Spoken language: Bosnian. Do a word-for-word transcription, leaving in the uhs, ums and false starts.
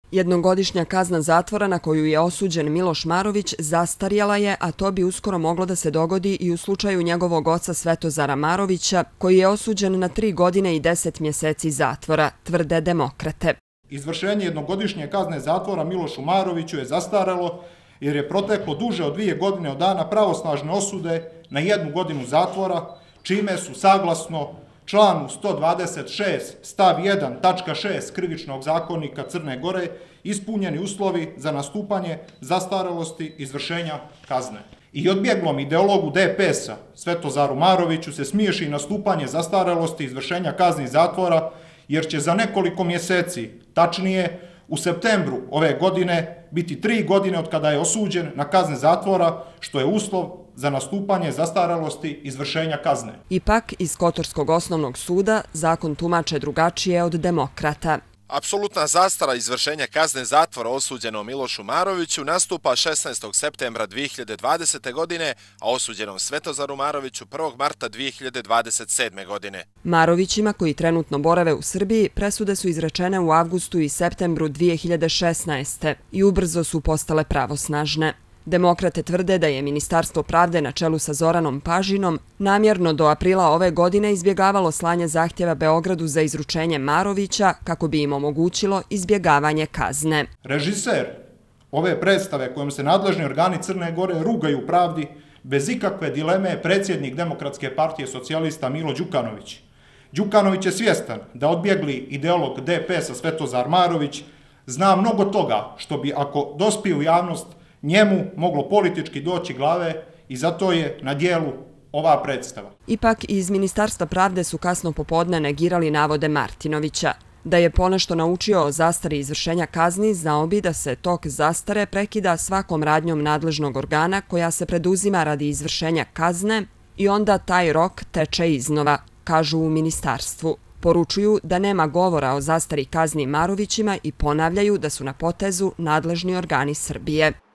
Jednogodišnja kazna zatvora na koju je osuđen Miloš Marović zastarjela je, a to bi uskoro moglo da se dogodi i u slučaju njegovog oca Svetozara Marovića, koji je osuđen na tri godine i deset mjeseci zatvora, tvrde demokrate. Izvršenje jednogodišnje kazne zatvora Milošu Maroviću je zastarelo jer je proteklo duže od dvije godine od dana pravosnažne osude na jednu godinu zatvora, čime su saglasno članu sto dvadeset šest stav jedan tačka šest Krivičnog zakonika Crne Gore ispunjeni uslovi za nastupanje zastarelosti izvršenja kazne. I odbjeglom ideologu D P S-a Svetozaru Maroviću se smiješi nastupanje zastarelosti izvršenja kazni zatvora, jer će za nekoliko mjeseci, tačnije u septembru ove godine, biti tri godine od kada je osuđen na kazne zatvora, što je uslov za nastupanje zastarelosti izvršenja kazne. Ipak, iz Kotorskog osnovnog suda zakon tumače drugačije od demokrata. Apsolutna zastara izvršenja kazne zatvora osuđenom Milošu Maroviću nastupa šesnaestog septembra dvije hiljade dvadesete. godine, a osuđenom Svetozaru Maroviću prvog marta dvije hiljade dvadeset sedme. godine. Marovićima, koji trenutno borave u Srbiji, presude su izrečene u avgustu i septembru dvije hiljade šesnaeste. i ubrzo su postale pravosnažne. Demokrate tvrde da je Ministarstvo pravde na čelu sa Zoranom Pažinom namjerno do aprila ove godine izbjegavalo slanje zahtjeva Beogradu za izručenje Marovića kako bi im omogućilo izbjegavanje kazne. Režiser ove predstave kojom se nadležni organi Crne Gore rugaju pravdi bez ikakve dileme je predsjednik Demokratske partije socijalista Milo Đukanović. Đukanović je svjestan da odbjegli ideolog D P S-a Svetozar Marović zna mnogo toga što bi, ako dospije u javnost, njemu moglo politički doći glave i zato je na dijelu ova predstava. Ipak iz Ministarstva pravde su kasno popodne negirali navode Martinovića. Da je ponešto naučio o zastari izvršenja kazni, znao bi da se tok zastare prekida svakom radnjom nadležnog organa koja se preduzima radi izvršenja kazne i onda taj rok teče iznova, kažu u ministarstvu. Poručuju da nema govora o zastari kazni Marovićima i ponavljaju da su na potezu nadležni organi Srbije.